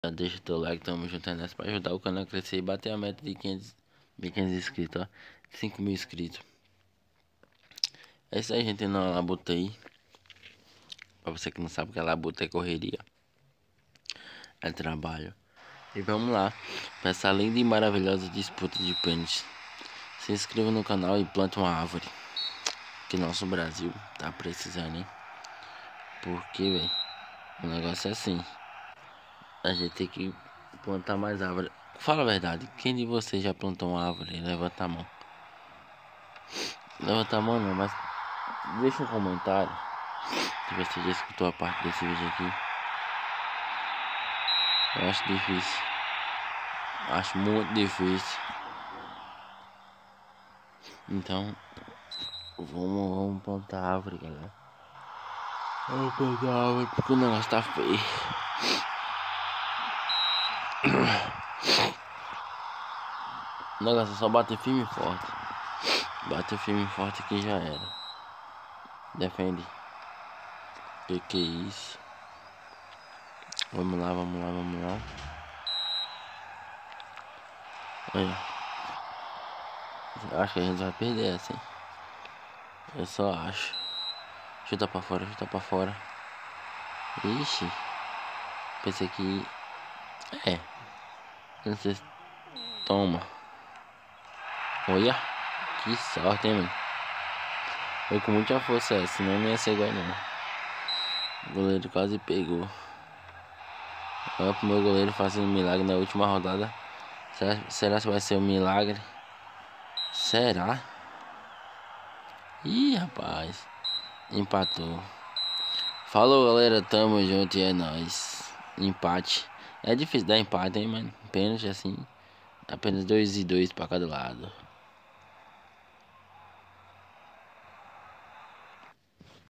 Já deixa o teu like, tamo junto é nessa pra ajudar o canal a crescer e bater a meta de 1.500 inscritos, ó. 5.000 inscritos. É isso aí, gente, na labuta aí. Pra você que não sabe o que é labuta, é correria, é trabalho. E vamos lá, pra essa linda e maravilhosa disputa de pênis. Se inscreva no canal e plante uma árvore, que nosso Brasil tá precisando, hein? Porque, velho, o negócio é assim. A gente tem que plantar mais árvore. Fala a verdade, quem de vocês já plantou uma árvore? Levanta a mão. Levanta a mão não, mas deixa um comentário se você já escutou a parte desse vídeo aqui. Eu acho difícil. Acho muito difícil. Então, vamos plantar árvore, galera. Vamos plantar árvore porque o negócio tá feio. O negócio é só bater firme e forte. Bater firme e forte que já era. Defende. Que é isso? Vamos lá, vamos lá, vamos lá. Olha. Acho que a gente vai perder essa, hein? Eu só acho. Chuta pra fora, chuta pra fora. Ixi. Pensei que... É. Não sei se... Toma. Olha. Que sorte, hein, mano. Foi com muita força essa, senão não ia ser igual não. O goleiro quase pegou. Olha pro meu goleiro fazendo um milagre na última rodada. Será que vai ser um milagre? Será? Ih, rapaz. Empatou. Falou, galera. Tamo junto e é nóis. Empate. É difícil dar empate, hein, mano? Pênalti assim. Apenas 2 e 2 pra cada lado.